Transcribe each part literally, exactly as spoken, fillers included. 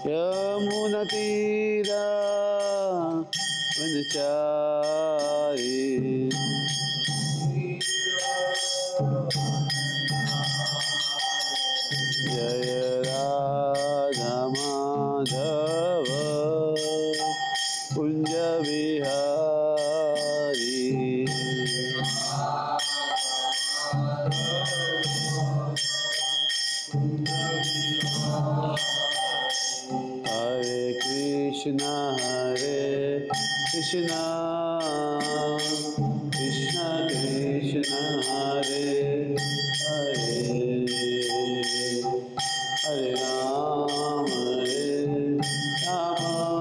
यमुनतीरा वनचारी जय राधा माधव कुंज बिहारी हरे कृष्णा हरे कृष्णा कृष्णा कृष्णा हरे हरे हरे राम हरे राम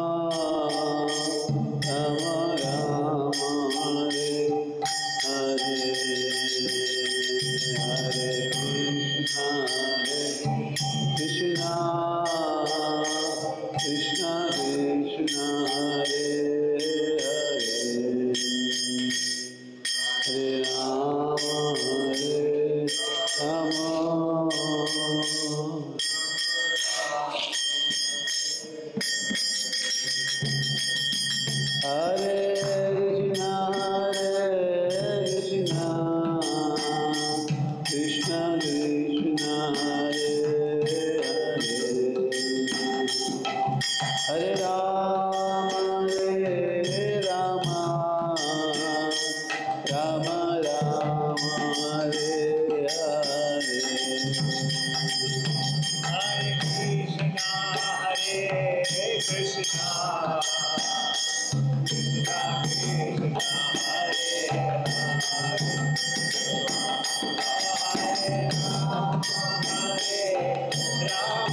राम राम हरे हरे हरे कृष्णा हरे कृष्णा कृष्णा कृष्णा हरे हरे हरे राम हरे राम हरे कृष्णा हरे कृष्णा कृष्णा कृष्णा हरे हरे हरे राम हरे राम राम राम हरे हरे हरे कृष्णा हरे कृष्णा कृष्णा कृष्णा हरे हरे राम हरे राम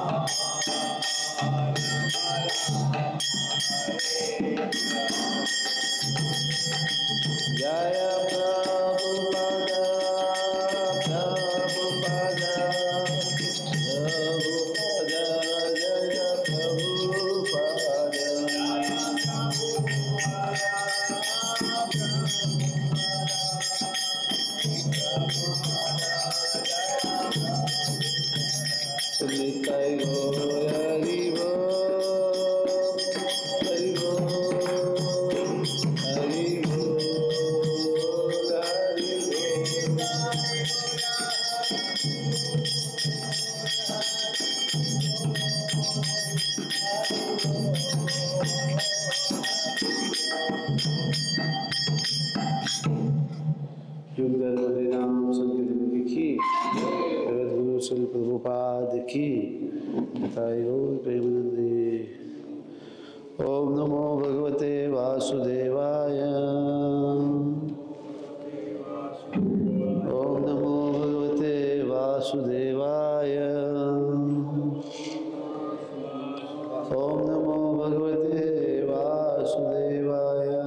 जय प्रभुपद प्रभुपद प्रभुपद जय प्रभुपद निताय गौर हरि बोल हरि बोल हरि बोल हरि युग हरि नाम संकीर्तन की जगत गुरु श्री प्रभुपाद की निताय गौर प्रेमानंदे। ओम नमो भगवते वासुदेवाय ओम नमो भगवते वासुदेवाय ओम नमो भगवते वासुदेवाय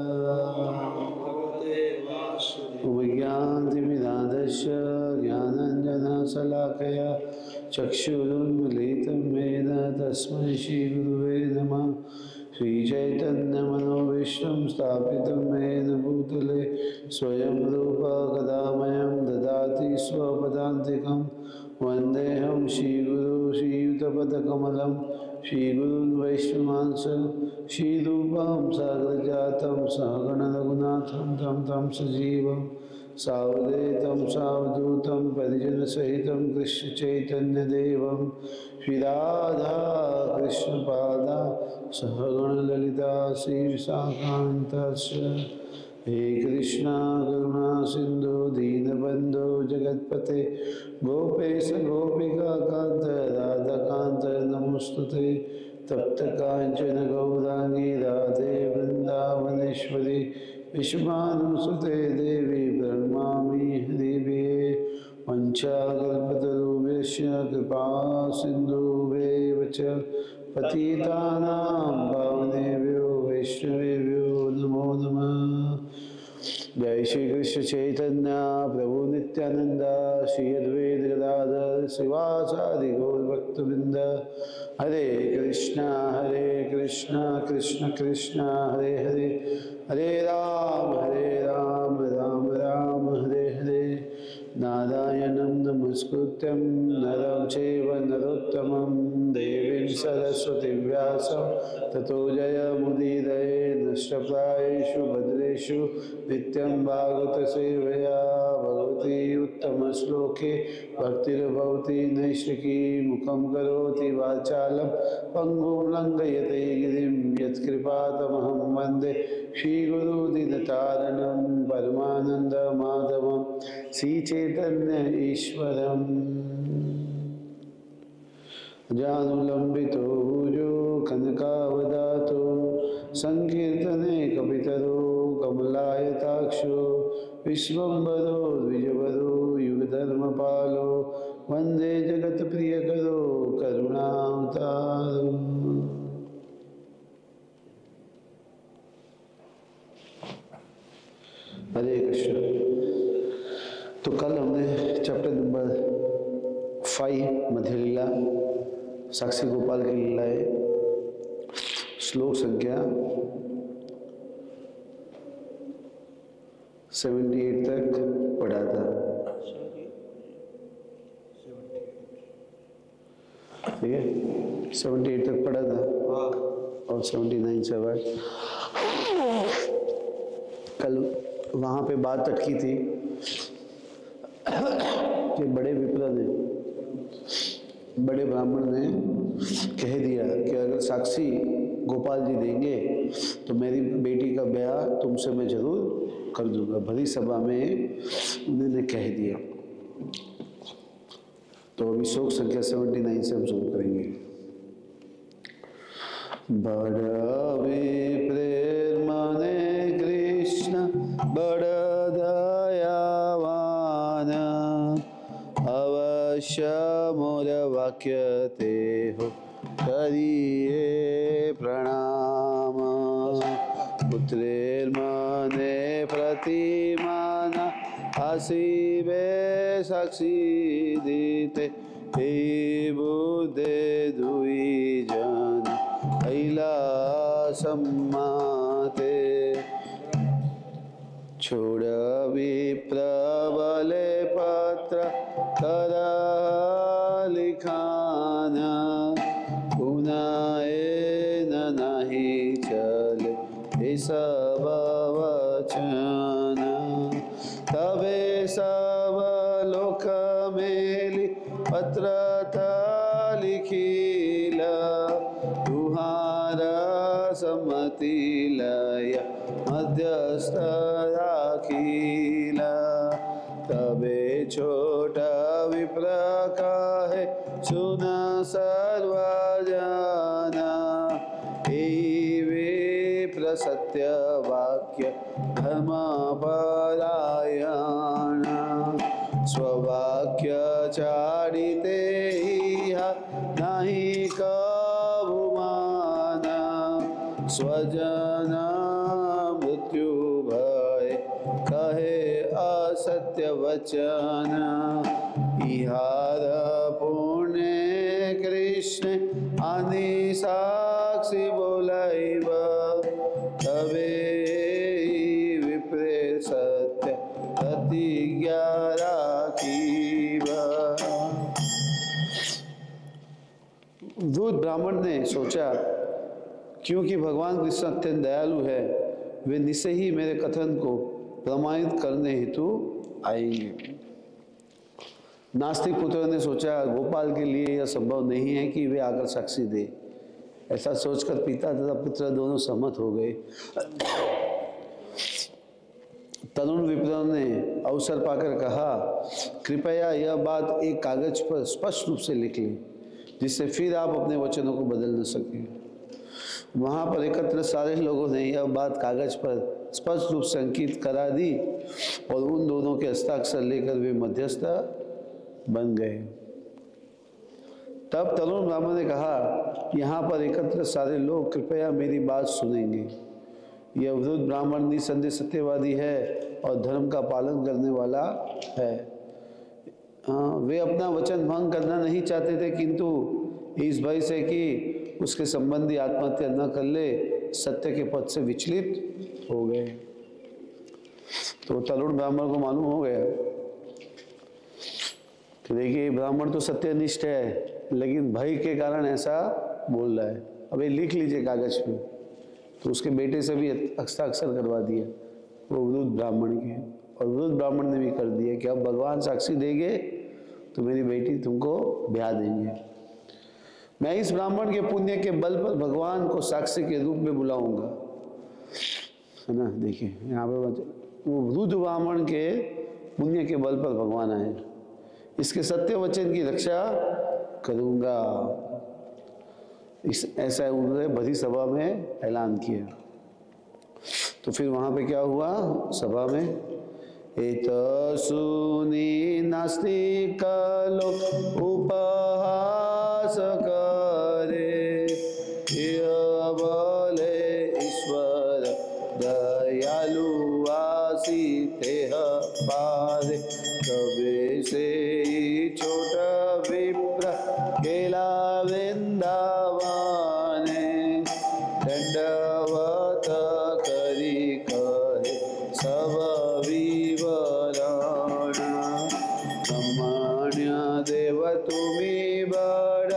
विज्ञानतिमिरान्धस्य ज्ञानाञ्जनशलाकया चक्षुरुन्मीलितं येन तस्मै श्रीगुरुवे नमः। श्रीचैतन्यमनोभीष्टं स्थापितं येन भूतले स्वयं रूप कदा मह्यं ददाति स्वपदान्तिकं। वन्देऽहं श्रीगुरु श्रीयुतपदकमलं श्रीगुरुन् वैष्णवांश श्रीरूपं साग्रजातं सहगण रघुनाथं तं तं सजीवं सावधूतं सावधूतं परिजनसहितं कृष्णचैतन्यदेवं श्रीराधा कृष्णपादा सहगण ललिता श्रीविशाखान्तास्य। हे कृष्णा करुणा सिंधु दीनबंधु जगतपते गोपेश गोपिका कांत राधाकांत नमोस्तुते। तप्त कांचन गौरांगी राधे वृंदावनेश्वरी विश्वानुसुते देवी प्रणमामि हरिप्रिये। वंशाकल्पतरुभ्यश्च कृपा सिन्धुभ्येव च पतितानां पावनेभ्यो वैष्णवेभ्यो नमो नमः। जय श्री कृष्ण चैतन्य प्रभु नित्यानंद श्री अद्वैत गदाधर श्रीवासादि गौर भक्तवृंद। हरे कृष्णा हरे कृष्णा कृष्ण कृष्णा हरे हरे हरे राम हरे राम राम राम हरे हरे। नारायणं नमस्कृत्यं नरं चैव नरोत्तमं देवीं सरस्वती व्यासं ततो जयमुदीरये नष्टप्रायेषु भद्रेषु नित्यं भागवत सेवया भगवती उत्तमश्लोके भक्तिर्भवति नैष्टिकी मुखं करोति वाचालं पङ्गुं लङ्घयते गिरिं यत्कृपातमहं वन्दे श्रीगुरुदीनतारणं परमानन्दमाधवं श्रीचैतन्य ईश्वरम् जानुलंबितो भुजो कनकावदातो संकीर्तने कपितरो कमलायताक्षो विश्वम्भरो द्विजवरो युगधर्मपालो वन्दे जगत्प्रियकरो करुणावतारो। हरे कृष्ण। तो कल हमने chapter number five Madhya Lila Sakshi Gopal की लीलाएं श्लोक संख्या अठहत्तर तक पढ़ा था। ठीक है, अठहत्तर तक पढ़ा था और उन्यासी से बाद कल वहाँ पे बात अटकी थी कि बड़े विप्र ने बड़े ब्राह्मण ने कह दिया कि अगर साक्षी गोपाल जी देंगे तो मेरी बेटी का ब्याह तुमसे मैं जरूर कर दूंगा। भरी सभा में उन्होंने कह दिया। तो अभी शोक संख्या उन्यासी से हम शुरू करेंगे। बड़ा विप्रेर माने कृष्ण बड़ा दयावान अवश्य मोर वाक्य ते हो करिए प्रणाम। पुत्रेर्मने प्रतिमाना आसीवे साक्षी दीते हे बुद्धे दुई जन ऐला सम्माते। छोड़ विप्रबले पत्र कर लिखाना पुनाए न नहीं चले ये सब वचन। तबे सब लोक मेली पत्र लिखिला तुहारा सम्मति लय मध्यस्थ राखिला। तबे छोटा विप्र काहे सुन सर्व जाना हे विप्र सत्य वाक्य धर्म परायण। स्ववाक्य चारिते नहीं कबुमाना स्वजन मृत्यु भय कहे असत्य वचन। इहार पुण्य कृष्ण आनि साक्षी बोलाइब तबे विप्रे सत्य प्रतिज्ञा राखीब। दूत ब्राह्मण ने सोचा क्योंकि भगवान कृष्ण अत्यंत दयालु है वे निश्चय ही मेरे कथन को प्रमाणित करने हेतु आएंगे। नास्तिक पुत्र ने सोचा गोपाल के लिए यह संभव नहीं है कि वे आकर साक्षी दे। ऐसा सोचकर पिता तथा पुत्र दोनों सहमत हो गए। तरुण विप्र ने अवसर पाकर कहा कृपया यह बात एक कागज पर स्पष्ट रूप से लिख लें जिससे फिर आप अपने वचनों को बदल न सकें। वहाँ पर एकत्र सारे लोगों ने यह बात कागज पर स्पष्ट रूप से अंकित करा दी और उन दोनों के हस्ताक्षर लेकर वे मध्यस्थ बन गए। तब तरुण ब्राह्मण ने कहा यहाँ पर एकत्र सारे लोग कृपया मेरी बात सुनेंगे। यह वृद्ध ब्राह्मण निसंदेह सत्यवादी है और धर्म का पालन करने वाला है। हाँ, वे अपना वचन भंग करना नहीं चाहते थे किंतु इस भय से कि उसके संबंधी आत्महत्या न कर ले सत्य के पद से विचलित हो गए। तो तरुण ब्राह्मण को मालूम हो गया कि देखिए ब्राह्मण तो सत्यनिष्ठ है लेकिन भय के कारण ऐसा बोल रहा है, अब ये लिख लीजिए कागज पे। तो उसके बेटे से भी हस्ताक्षर करवा दिया वो वृद्ध ब्राह्मण के, और वृद्ध ब्राह्मण ने भी कर दिया कि अब भगवान साक्षी देंगे तो मेरी बेटी तुमको ब्याह देंगे। मैं इस ब्राह्मण के पुण्य के बल पर भगवान को साक्षी के रूप में बुलाऊंगा, है ना। देखिए यहाँ पे वो वृद्ध ब्राह्मण के पुण्य के बल पर भगवान आए, इसके सत्य वचन की रक्षा करूंगा, इस ऐसा उन्होंने बड़ी सभा में ऐलान किया। तो फिर वहां पे क्या हुआ सभा में, एतसुनि नास्तिक लोक उपहास करे, बोले ईश्वर दयालु आसीतेह पारे, कबे से छोटा विप्र केला वृंदावाने, दंडवत करी कहे सब विवरण, ब्रह्मण्य देव तुम्ही बड़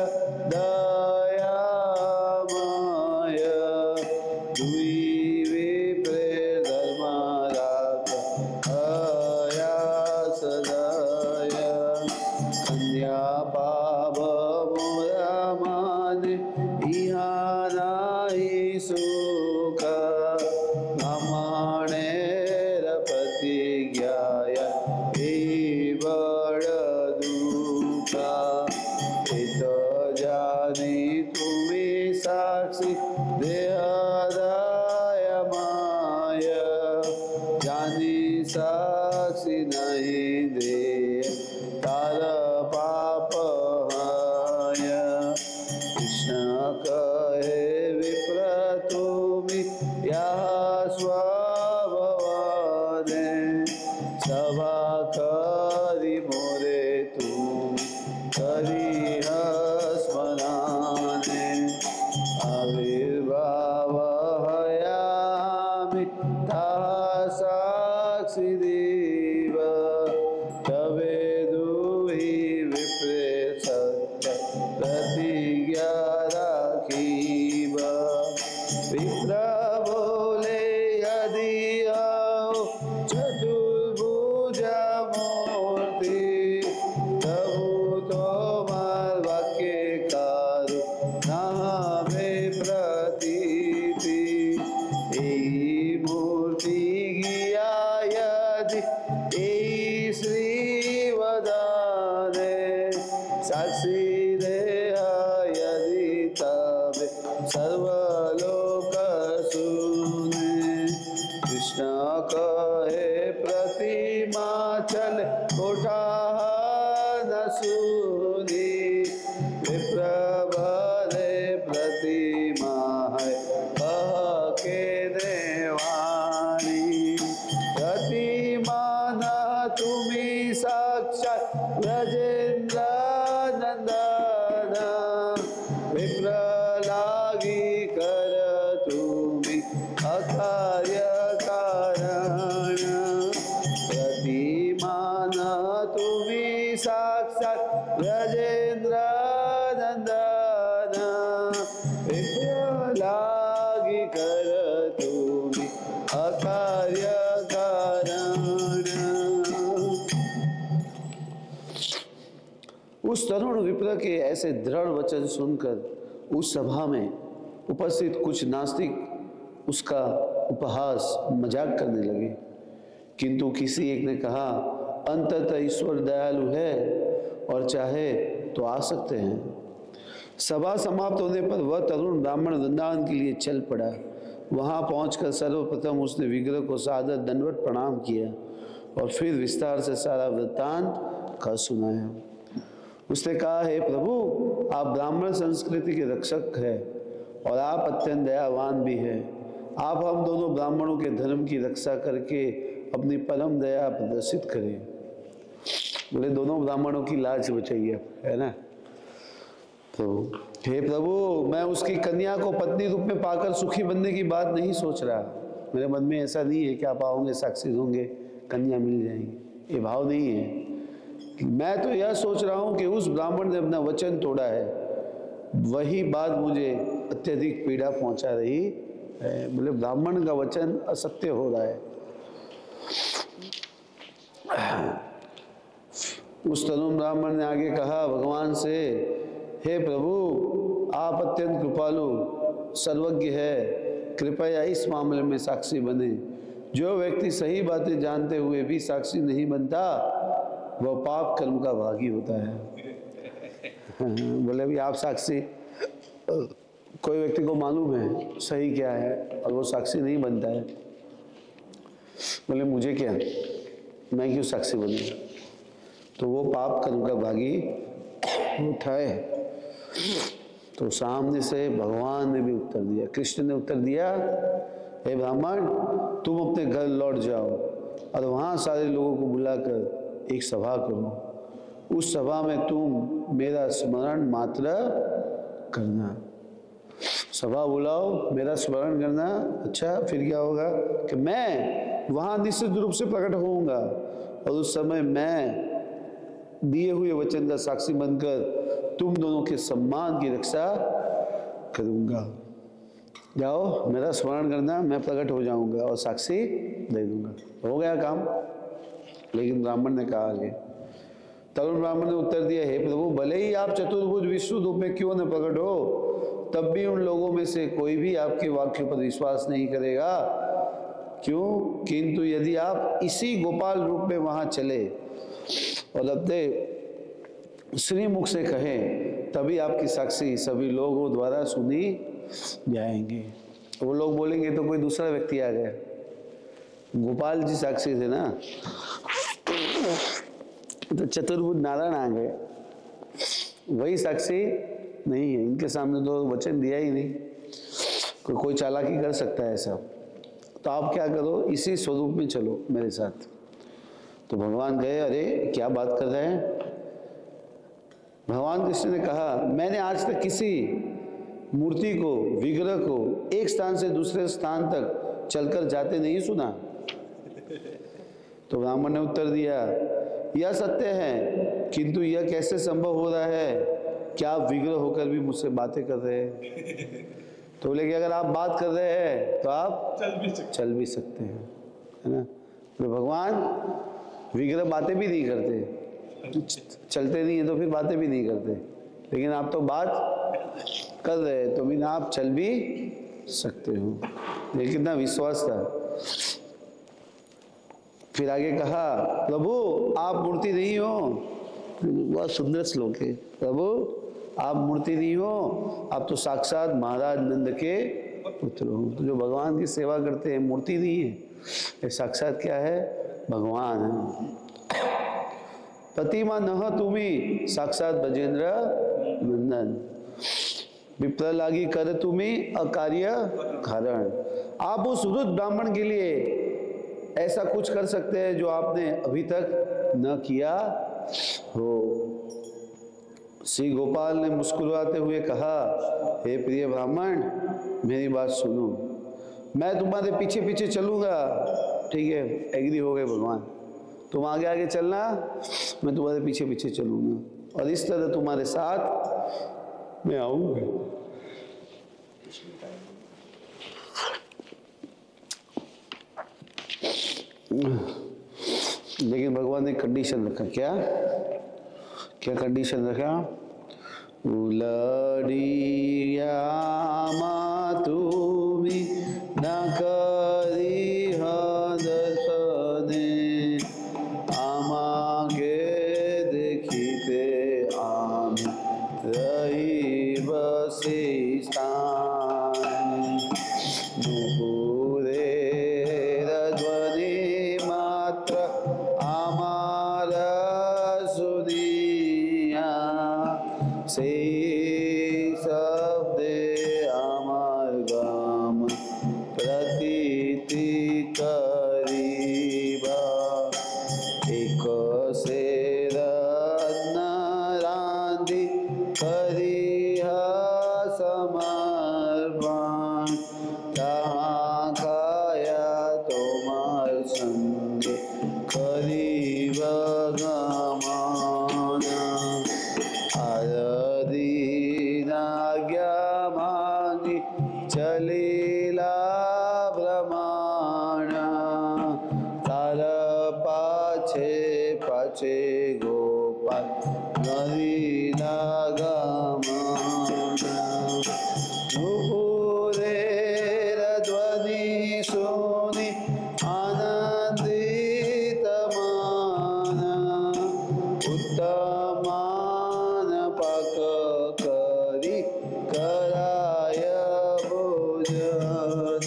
दयामय, दुई विप्रे धर्म राख हया सदय, कन्या पाप मोरा माने इहा नाहि सुख, ब्राह्मणेर प्रतिज्ञाय हि बड़ दुःख, इत जानी तुम्ही साक्षी देहदाय माय, जानी साक्षी नहीं दे तार पाप हाय, कृष्ण कहे विप्र तुम्ही यह स्वभावने, सभा करी मोरे तुम करी स्मराने, आविर्भाव हयामि ताः साक्षी देव, तवे दुहि विप्रे सत्य प्रतिज्ञा राखीव, विप्र बोले यदि आओ चतुर्भुज मूर्ति, तबु तोमार वाक्य कारू नामे प्रतीति, एई मूर्ति गिया यदि एई श्री वदाने, साक्षी देह यदि तबे सर्वलोक सुने, कृष्ण कहे प्रतिमा चल कोठाह न सुनी, विप्र भले प्रतिमा है कह के देवानी, प्रतिमा न तुम्ही साक्षात ब्रजेंद्र नंदन, विप्र लागी कर तुम्ही अकार्य कारण, प्रतिमा न तुम्ही साक्षात ब्रजेंद्र नंदन, विप्र लागी कर तुम्ही अकार्य कारण। उस तरुण विप्र के ऐसे दृढ़ वचन सुनकर उस सभा में उपस्थित कुछ नास्तिक उसका उपहास मजाक करने लगे, किंतु किसी एक ने कहा, अंततः ईश्वर दयालु है और चाहे तो आ सकते हैं। सभा समाप्त होने पर वह तरुण ब्राह्मण वृंदावन के लिए चल पड़ा। वहां पहुंचकर सर्वप्रथम उसने विग्रह को सादर दंडवत प्रणाम किया और फिर विस्तार से सारा वृत्तांत का सुनाया। उसने कहा, हे प्रभु, आप ब्राह्मण संस्कृति के रक्षक हैं और आप अत्यंत दयावान भी हैं। आप हम दोनों ब्राह्मणों के धर्म की रक्षा करके अपनी परम दया प्रदर्शित करें। बोले दोनों ब्राह्मणों की लाज बचाइए, है ना। तो हे प्रभु, मैं उसकी कन्या को पत्नी रूप में पाकर सुखी बनने की बात नहीं सोच रहा। मेरे मन में ऐसा नहीं है कि आप आओगे, साक्षी होंगे, कन्या मिल जाएंगी, ये भाव नहीं है। मैं तो यह सोच रहा हूँ कि उस ब्राह्मण ने अपना वचन तोड़ा है वही बात मुझे अत्यधिक पीड़ा पहुंचा रही है। बोले ब्राह्मण का वचन असत्य हो रहा है। उस तरुण ब्राह्मण ने आगे कहा भगवान से, हे प्रभु आप अत्यंत कृपालु सर्वज्ञ है, कृपया इस मामले में साक्षी बने। जो व्यक्ति सही बातें जानते हुए भी साक्षी नहीं बनता वह पाप कर्म का भागी होता है। बोले भी आप साक्षी, कोई व्यक्ति को मालूम है सही क्या है और वो साक्षी नहीं बनता है, बोले मुझे क्या, मैं क्यों साक्षी बनूं, तो वो पाप कर्म का भागी होता है। तो सामने से भगवान ने भी उत्तर दिया, कृष्ण ने उत्तर दिया, हे ब्राह्मण तुम अपने घर लौट जाओ और वहाँ सारे लोगों को बुलाकर एक सभा करो। उस सभा में तुम मेरा स्मरण मात्र करना। सभा बुलाओ, मेरा स्मरण करना। अच्छा फिर क्या होगा कि मैं वहाँ निश्चित रूप से प्रकट होऊंगा और उस समय मैं दिए हुए वचन का साक्षी बनकर तुम दोनों के सम्मान की रक्षा करूंगा। जाओ मेरा स्मरण करना, मैं प्रकट हो जाऊंगा और साक्षी दे दूंगा। हो गया काम। लेकिन ब्राह्मण ने कहा आगे, तरुण ब्राह्मण ने उत्तर दिया, हे प्रभु भले ही आप चतुर्भुज विष्णु रूप में क्यों न प्रकट हो, तब भी उन लोगों में से कोई भी आपके वाक्य पर विश्वास नहीं करेगा। क्यों? किंतु यदि आप इसी गोपाल रूप में वहां चले और अपने श्रीमुख से कहें तभी आपकी साक्षी सभी लोगों द्वारा सुनी जाएंगे। वो लोग बोलेंगे तो कोई दूसरा व्यक्ति आ गया, गोपाल जी साक्षी थे ना, तो चतुर्भुज नारायण आ गए, वही साक्षी नहीं है। इनके सामने तो वचन दिया ही नहीं, कोई कोई चालाकी कर सकता है ऐसा। तो आप क्या करो, इसी स्वरूप में चलो मेरे साथ। तो भगवान गए। अरे क्या बात कर रहे हैं? भगवान कृष्ण ने कहा, मैंने आज तक किसी मूर्ति को, विग्रह को एक स्थान से दूसरे स्थान तक चलकर जाते नहीं सुना। तो ब्राह्मण ने उत्तर दिया, यह सत्य है, किंतु यह कैसे संभव हो रहा है? क्या आप विग्रह होकर भी मुझसे बातें कर रहे हैं? तो बोले कि अगर आप बात कर रहे हैं तो आप चल भी सकते, चल भी सकते हैं, है ना। तो भगवान विग्रह बातें भी नहीं करते, चलते नहीं है तो फिर बातें भी नहीं करते, लेकिन आप तो बात कर रहे हैं तो बिना आप चल भी सकते हो। ये कितना विश्वास था। फिर आगे कहा, प्रभु आप मूर्ति नहीं हो। बहुत सुंदर श्लोक है। प्रभु आप मूर्ति नहीं हो, आप तो साक्षात महाराज नंद के पुत्र हो। तो जो भगवान की सेवा करते हैं मूर्ति नहीं है, ये साक्षात क्या है? भगवान है। प्रतिमा नह तुम्ही साक्षात बजेंद्र नंदन, विप्र लागी कर तुम्ही अकार्य कारण। आप उस वृद्ध ब्राह्मण के लिए ऐसा कुछ कर सकते हैं जो आपने अभी तक न किया हो। श्री गोपाल ने मुस्कुराते हुए कहा, हे प्रिय ब्राह्मण मेरी बात सुनो, मैं तुम्हारे पीछे पीछे चलूंगा। ठीक है, एग्री हो गए भगवान, तुम आगे आगे चलना, मैं तुम्हारे पीछे पीछे चलूंगा और इस तरह तुम्हारे साथ मैं आऊंगा। लेकिन भगवान ने कंडीशन रखा। क्या क्या कंडीशन रखा? उलड़िया तुम्ही न करी दर्शने, आमागे देखिते आम रही बसी स्थान। नुपुरे ध्वनि मात्र आमार सुनिया, से शब्दे आमार गाम प्रतीति करीबा। एक से रत्न रांधि करिहा समर्पण, तहाँ खाया तुम्हार संग करीब गमन। आरदीना मुनि चलीला ब्रह्माण तार पाछे पाछे गोपाल नदीला गमन नुपुरेर ध्वनि सुनि आनंदित मन उत्तमान पाक करी कराय भोजन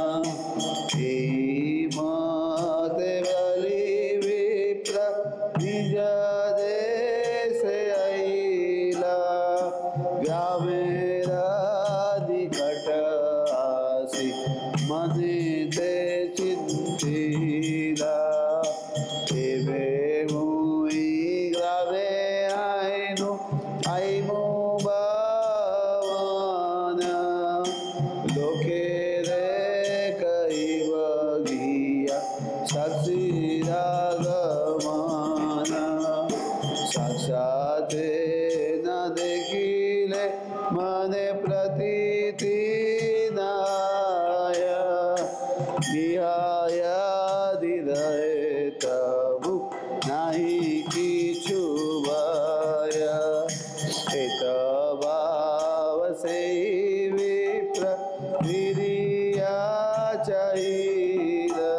मते बलि विप्र निज देश अइला ग्रामेरा निकट आसी मने ते चिंतिला एवे मुई ग्रामे आइनु आइमु भवन लोके रे कहिब गिया साक्षी रागमन साक्षात न देखिले मने प्रतीति नाय बिहाय हृदय तबु नाही किछु भय एत भाव से विप्र विरिया चाहिदा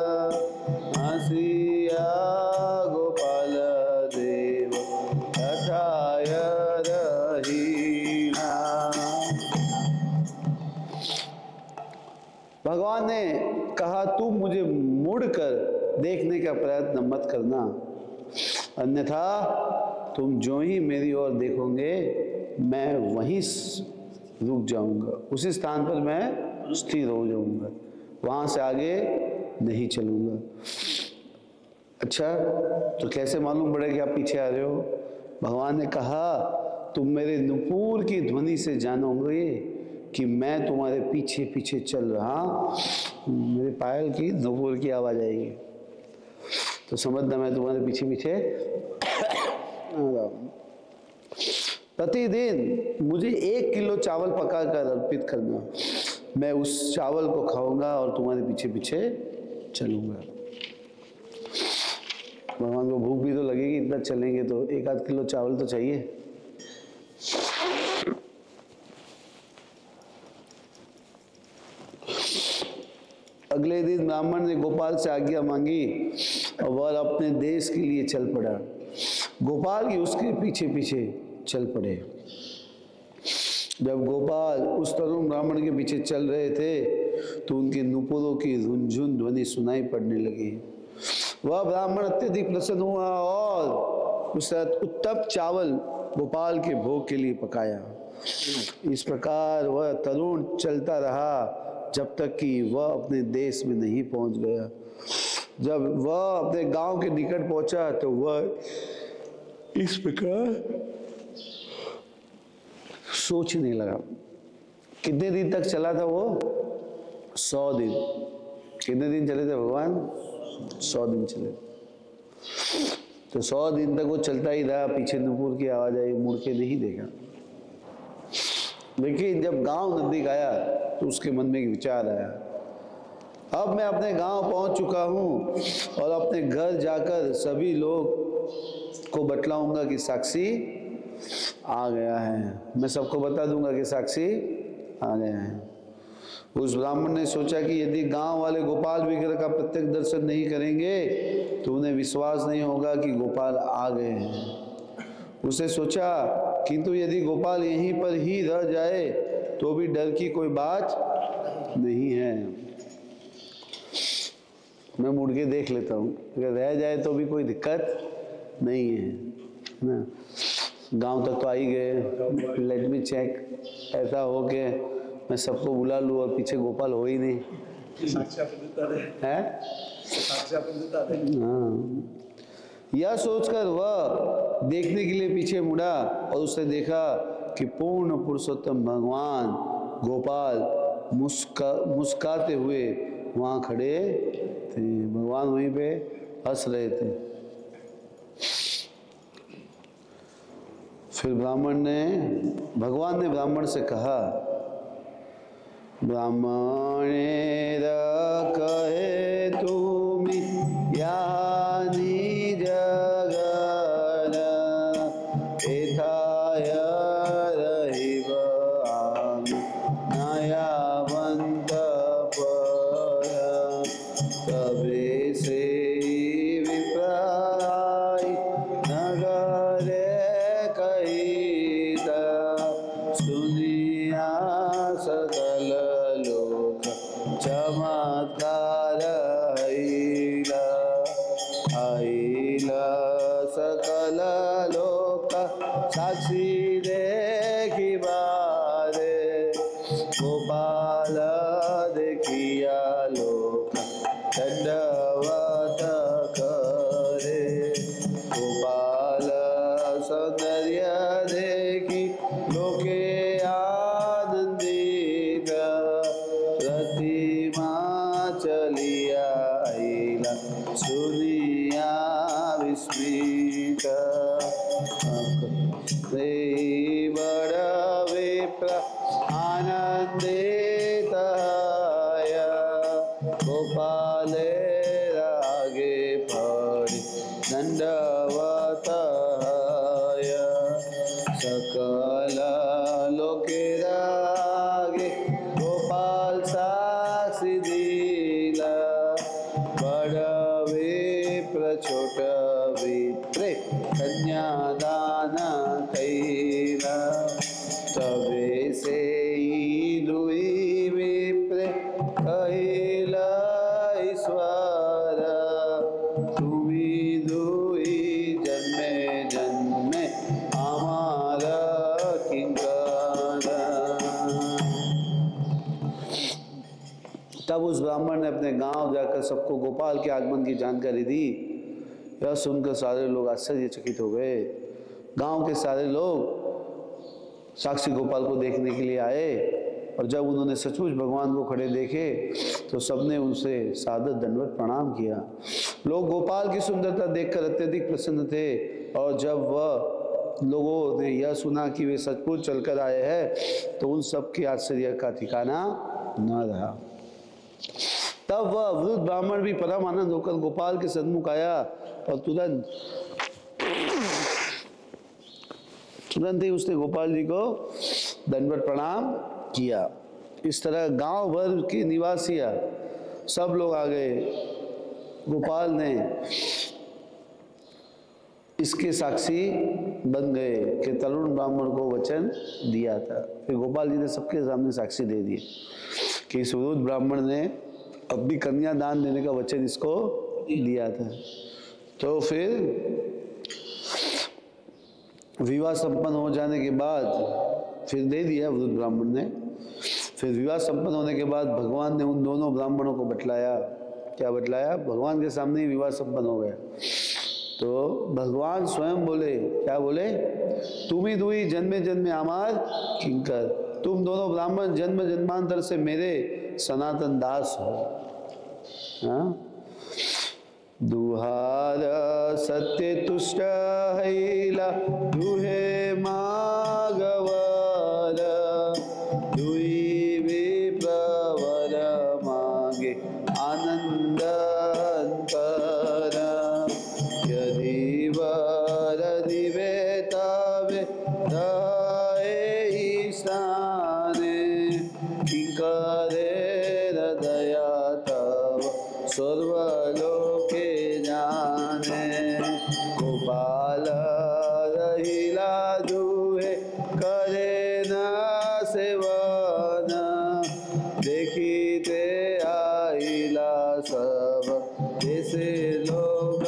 हसिया गोपाल देव तथाय रहीना। भगवान ने कहा तुम मुझे मुड़कर देखने का प्रयत्न मत करना, अन्यथा तुम जो ही मेरी ओर देखोगे मैं वहीं रुक जाऊंगा, उसी स्थान पर मैं स्थिर हो जाऊंगा, वहां से आगे नहीं चलूंगा। अच्छा, तो कैसे मालूम पड़े कि आप पीछे आ रहे हो? भगवान ने कहा तुम मेरे नुपुर की ध्वनि से जानोगे कि मैं तुम्हारे पीछे पीछे चल रहा, मेरे पायल की नुपुर की आवाज आएगी तो समझना मैं तुम्हारे पीछे पीछे प्रतिदिन मुझे एक किलो चावल पका कर अर्पित करना, मैं उस चावल को खाऊंगा और तुम्हारे पीछे पीछे चलूंगा। भगवान को भूख भी तो लगेगी, इतना चलेंगे तो एक आध किलो चावल तो चाहिए। अगले दिन ब्राह्मण ने गोपाल से आज्ञा मांगी और वह अपने देश के लिए चल पड़ा। गोपाल भी उसके पीछे पीछे चल पड़े। जब गोपाल उस तरुण ब्राह्मण के पीछे चल रहे थे तो उनके नुपुरों की झुनझुन ध्वनि सुनाई पड़ने लगी। वह ब्राह्मण अत्यधिक प्रसन्न हुआ और उस उत्तम चावल गोपाल के भोग के लिए पकाया। इस प्रकार वह तरुण चलता रहा जब तक कि वह अपने देश में नहीं पहुंच गया। जब वह अपने गांव के निकट पहुंचा तो वह इस प्रकार सोचने लगा। कितने दिन तक चला था वो? सौ दिन। कितने दिन चले थे भगवान? सौ दिन चले। तो सौ दिन तक वो चलता ही रहा, पीछे नुपुर की आवाज आई, मुड़ के नहीं देखा। लेकिन जब गांव नजदीक आया तो उसके मन में एक विचार आया, अब मैं अपने गांव पहुंच चुका हूं और अपने घर जाकर सभी लोग को बतलाऊंगा कि साक्षी आ गया है। मैं सबको बता दूंगा कि साक्षी आ गया है। उस ब्राह्मण ने सोचा कि यदि गांव वाले गोपाल विग्रह का प्रत्यक्ष दर्शन नहीं करेंगे तो उन्हें विश्वास नहीं होगा कि गोपाल आ गए हैं। उसे सोचा किंतु यदि गोपाल यहीं पर ही रह जाए तो भी डर की कोई बात नहीं है, मैं मुड़ के देख लेता हूँ, अगर रह जाए तो भी कोई दिक्कत नहीं है ना। गांव तक तो आ ही गए, लेट मी चेक, ऐसा हो के मैं सबको बुला लूँ और पीछे गोपाल हो ही नहीं है। हाँ, यह सोचकर वह देखने के लिए पीछे मुड़ा और उसने देखा कि पूर्ण पुरुषोत्तम भगवान गोपाल मुस्का मुस्काते हुए वहाँ खड़े थे। भगवान वहीं पे हंस रहे थे। फिर ब्राह्मण ने भगवान ने ब्राह्मण से कहा ब्राह्मणेर कहे तुमी यानी जगन एथाय रहिब आम नयावंत पर तबे से विप्राय नगरे कहिता सुनिया सकल लोक चमत्कार आइला आइला सकल लोक साक्षी देखी बारे गोपाल देखिया लोक दंडवत करे गोपाल सौंदर्य देखी लोके आनंदित प्रतिमा चलिया आइला सुनिया विस्मित बड़ विप्र आनंदित गोपाले रागे पड़ी दंडवत सकल लोके रागे गोपाल साक्षी दिला बड़ विप्र छोट विप्रे कन्यादान कैला तबे से दुई विप्रे कहिला ईश्वर तुमी दुई जन्मे जन्मे आमार किंकर। तब उस ब्राह्मण ने अपने गांव जाकर सबको गोपाल के आगमन की जानकारी दी। यह सुनकर सारे लोग आश्चर्यचकित हो गए। गांव के सारे लोग साक्षी गोपाल को देखने के लिए आए और जब उन्होंने सचमुच भगवान को खड़े देखे तो सबने उनसे सादर दंडवत प्रणाम किया। लोग गोपाल की सुंदरता देखकर अत्यधिक प्रसन्न थे और जब वह लोगों ने यह सुना कि वे सचमुच चलकर आए हैं तो उन सब के आश्चर्य का ठिकाना न रहा। तब वह वृद्ध ब्राह्मण भी परम आनंद होकर गोपाल के सन्मुख आया और तुरंत तुरंत ही उसने गोपाल जी को दंडवत प्रणाम किया। इस तरह गांव भर के निवासिया सब लोग आ गए। गोपाल ने इसके साक्षी बन गए कि तरुण ब्राह्मण को वचन दिया था। फिर गोपाल जी ने सबके सामने साक्षी दे दिए कि इस वृद्ध ब्राह्मण ने अपनी कन्या दान देने का वचन इसको दिया था। तो फिर विवाह संपन्न हो जाने के बाद फिर दे दिया वृद्ध ब्राह्मण ने। फिर विवाह संपन्न होने के बाद भगवान ने उन दोनों ब्राह्मणों को बतलाया। क्या बतलाया? भगवान के सामने ही विवाह संपन्न हो गया। तो भगवान स्वयं बोले, क्या बोले? तुम ही दुई जन्मे जन्मे आमार किंकर, तुम दोनों ब्राह्मण जन्म जन्मांतर से मेरे सनातन दास हो। हाँ? दुहार सत्य तुष्ट हैला दुहे मागवर दुई विप्रवर मागे आनंद अंतर यदि वर दिवे तवे रहे स्थाने किंकरे हृदया तव सर्वलोके जाने गोपाल रहिला दुहे करे न सेवन देखिते आइला सब जैसे लोग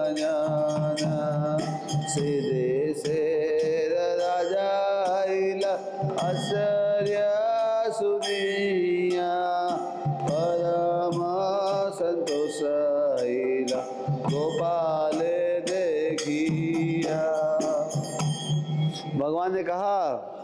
से देशे राजा आइला आश्चर्य सुनिया परम संतोष आइला गोपाल देखिया। भगवान ने कहा,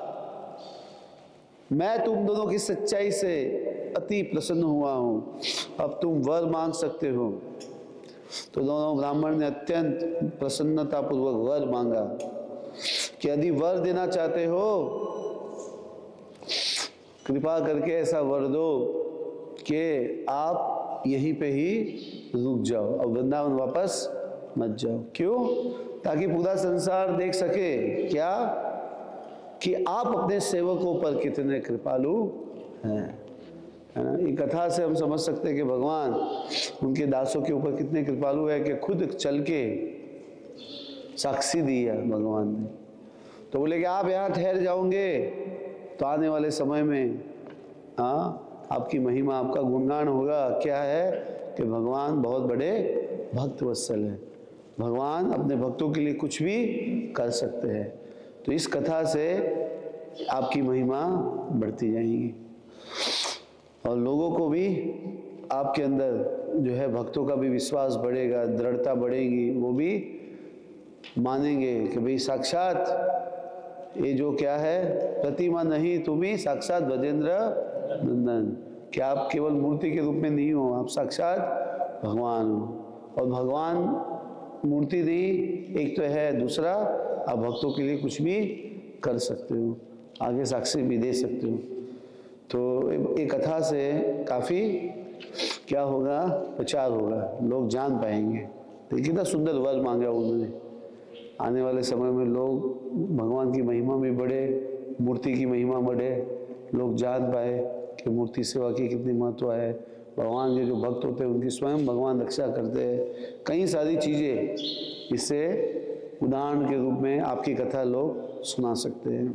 मैं तुम दोनों की सच्चाई से अति प्रसन्न हुआ हूँ, अब तुम वर मांग सकते हो। तो दोनों ब्राह्मण ने अत्यंत प्रसन्नता पूर्वक वर मांगा कि यदि वर देना चाहते हो, कृपा करके ऐसा वर दो कि आप यहीं पे ही रुक जाओ और वृंदावन वापस मत जाओ। क्यों? ताकि पूरा संसार देख सके क्या कि आप अपने सेवकों पर कितने कृपालु हैं, है ना। ये कथा से हम समझ सकते हैं कि भगवान उनके दासों के ऊपर कितने कृपालु है कि खुद चल के साक्षी दी है भगवान ने। तो बोले कि आप यहाँ ठहर जाओगे तो आने वाले समय में हाँ आपकी महिमा, आपका गुणगान होगा। क्या है कि भगवान बहुत बड़े भक्त वत्सल है, भगवान अपने भक्तों के लिए कुछ भी कर सकते हैं। तो इस कथा से आपकी महिमा बढ़ती जाएगी और लोगों को भी आपके अंदर जो है भक्तों का भी विश्वास बढ़ेगा, दृढ़ता बढ़ेगी। वो भी मानेंगे कि भाई साक्षात ये जो क्या है प्रतिमा नहीं, तुम ही साक्षात ब्रजेंद्र नंदन। क्या आप केवल मूर्ति के रूप में नहीं हो, आप साक्षात भगवान हो। और भगवान मूर्ति नहीं एक तो है, दूसरा आप भक्तों के लिए कुछ भी कर सकते हो, आगे साक्षी भी दे सकते हो। तो एक कथा से काफ़ी क्या होगा, प्रचार होगा, लोग जान पाएंगे। देखिए कितना सुंदर वर मांगा उन्होंने। आने वाले समय में लोग भगवान की महिमा भी बढ़े, मूर्ति की महिमा बढ़े, लोग जान पाए कि मूर्ति सेवा की कितनी महत्व है। भगवान के जो भक्त होते हैं उनकी स्वयं भगवान रक्षा करते हैं। कई सारी चीज़ें इससे उदाहरण के रूप में आपकी कथा लोग सुना सकते हैं।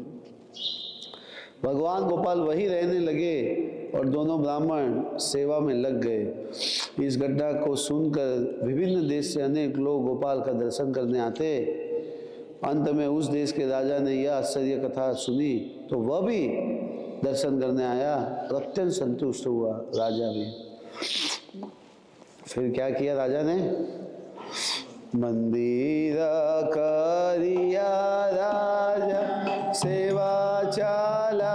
भगवान गोपाल वहीं रहने लगे और दोनों ब्राह्मण सेवा में लग गए। इस घटना को सुनकर विभिन्न देश से अनेक लोग गोपाल का दर्शन करने आते। अंत में उस देश के राजा ने यह आश्चर्य कथा सुनी तो वह भी दर्शन करने आया, अत्यंत संतुष्ट हुआ राजा भी। फिर क्या किया राजा ने? मंदिर करिया राजा सेवा चलाइला,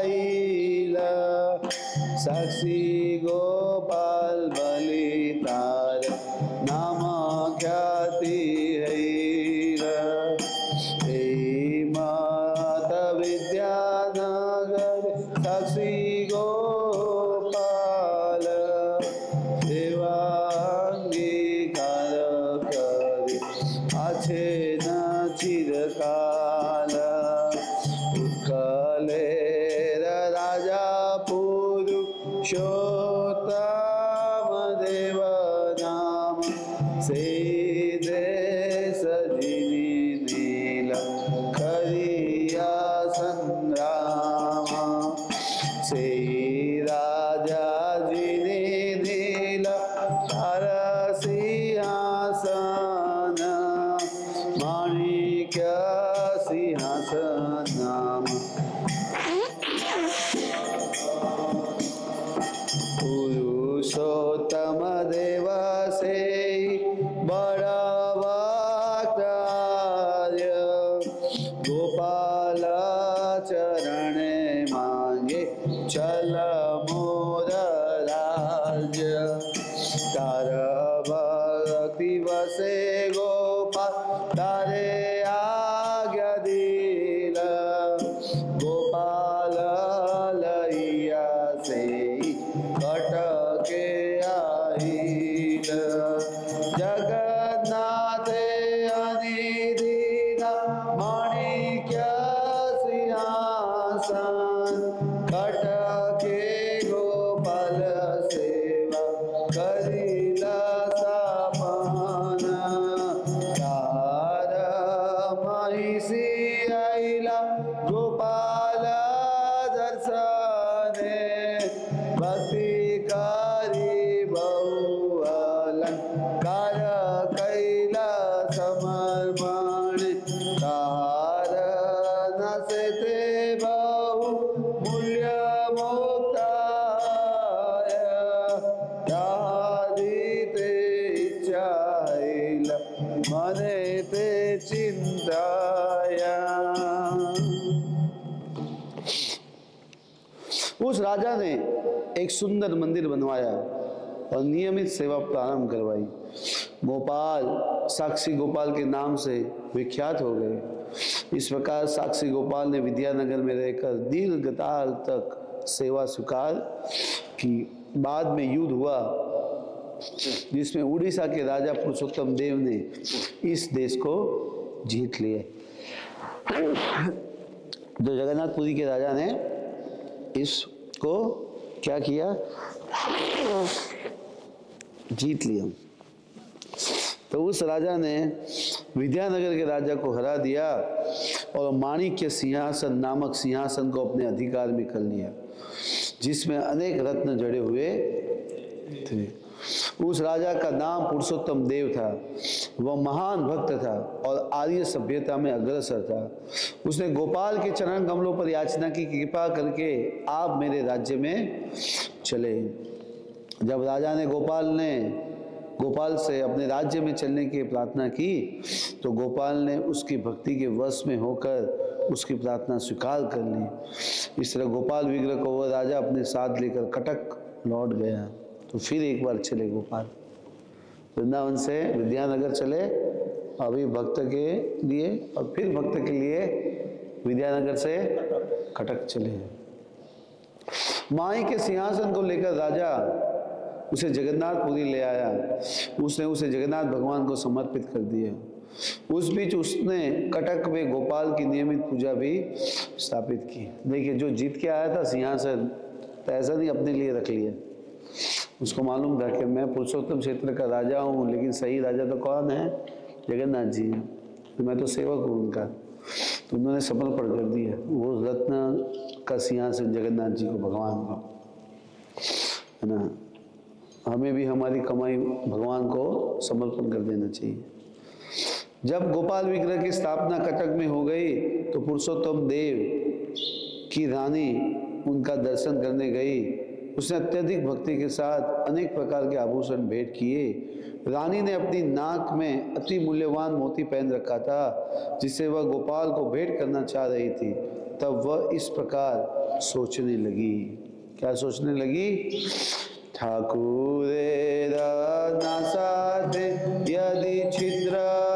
साक्षी गोपाल बलितार नाम ख्याति हैला। हे माता विद्यानगर साक्षी गोपाल देवांगीकार करे आछे न चिरकाल। उत्कलेर राजा पुरुषोत्तम देव नाम से देश जिनी नील करिया संग्राम। से राजा जिनी नील हर सिंहासन माणिक्य सिंहासन नाम। पुरुषोत्तम देव से बड़ा कार्य गोपाल चरण मांगे चल मोर राज्य। तार भक्ति वसे गोपाल तारे आज्ञा दिल। गोपाल लैया से कटके आइल। जगन्नाथ अनिदीन माणिक्य सिंहासन कटके गोपाल सेवा करिला स्थापन। तार महिषी आइला गोपाल दर्शने भक्ति करी बहु अलंकार कैला समर्पण। तार नसते बहु मूल्य मुक्ताय यादीते इच्छाइल मने ते चिंताया। उस राजा ने एक सुंदर मंदिर बनवाया और नियमित सेवा प्रारंभ करवाई। गोपाल साक्षी गोपाल के नाम से विख्यात हो गए। इस प्रकार साक्षी गोपाल ने विद्यानगर में रहकर दीर्घ काल तक सेवा स्वीकार की। बाद में युद्ध हुआ जिसमें उड़ीसा के राजा पुरुषोत्तम देव ने इस देश को जीत लिया। जो जगन्नाथपुरी के राजा ने इसको क्या किया, जीत लिया। तो उस राजा ने विद्यानगर के राजा को हरा दिया और माणिक्य सिंहासन नामक सिंहासन को अपने अधिकार में कर लिया, जिसमें अनेक रत्न जड़े हुए थे। उस राजा का नाम पुरुषोत्तम देव था। वह महान भक्त था और आर्य सभ्यता में अग्रसर था। उसने गोपाल के चरण कमलों पर याचना की, कृपा करके आप मेरे राज्य में चले। जब राजा ने गोपाल ने गोपाल से अपने राज्य में चलने की प्रार्थना की तो गोपाल ने उसकी भक्ति के वश में होकर उसकी प्रार्थना स्वीकार कर ली। इस तरह गोपाल विग्रह को वह राजा अपने साथ लेकर कटक लौट गया। तो फिर एक बार चले गोपाल, वृंदावन से विद्यानगर चले, अभी भक्त के लिए, और फिर भक्त के लिए विद्यानगर से कटक चले। माई के सिंहासन को लेकर राजा उसे जगन्नाथपुरी ले आया। उसने उसे जगन्नाथ भगवान को समर्पित कर दिया। उस बीच उसने कटक में गोपाल की नियमित पूजा भी स्थापित की। देखिए, जो जीत के आया था सिंहासन, तो ऐसा नहीं अपने लिए रख लिया। उसको मालूम था कि मैं पुरुषोत्तम क्षेत्र का राजा हूँ, लेकिन सही राजा तो कौन है, जगन्नाथ जी हैं, तो मैं तो सेवक हूँ उनका। तो उन्होंने समर्पण कर दिया वो रत्न का सिंहासन जगन्नाथ जी को, भगवान को, है ना। हमें भी हमारी कमाई भगवान को समर्पण कर देना चाहिए। जब गोपाल विग्रह की स्थापना कटक में हो गई तो पुरुषोत्तम देव की रानी उनका दर्शन करने गई। उसने अत्यधिक भक्ति के साथ अनेक प्रकार के आभूषण भेंट किए। रानी ने अपनी नाक में अति मूल्यवान मोती पहन रखा था, जिससे वह गोपाल को भेंट करना चाह रही थी। तब वह इस प्रकार सोचने लगी। क्या सोचने लगी? ठाकुरेर नासाते यदि छिद्र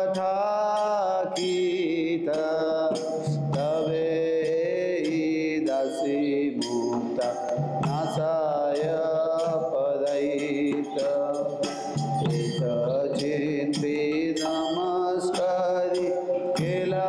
ठाकिता तबे दासी मुक्ता नासाय पदयिता चिन्ति नमस्कारी केला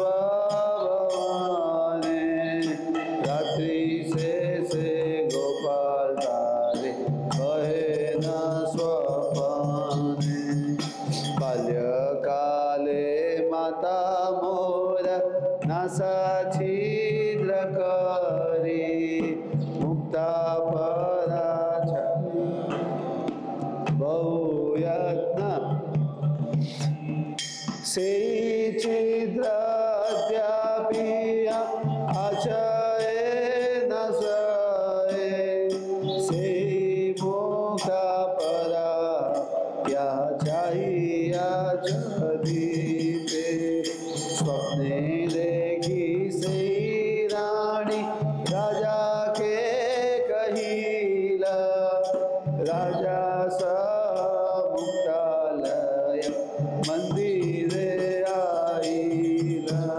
स्वभावने रात्रि से से गोपाल तारे कहे न स्वपाने बाल्यकाले माता मोर नासा छिद्र करी मुक्ता परा बहुयत्न से छिद्र व्यापिया आशय न सहे से मुक्ता परा क्या चाहिया जदीते स्वप्ने देखी से रानी राजा के कहिला राजा सा मुक्तालय मंदिर आईला।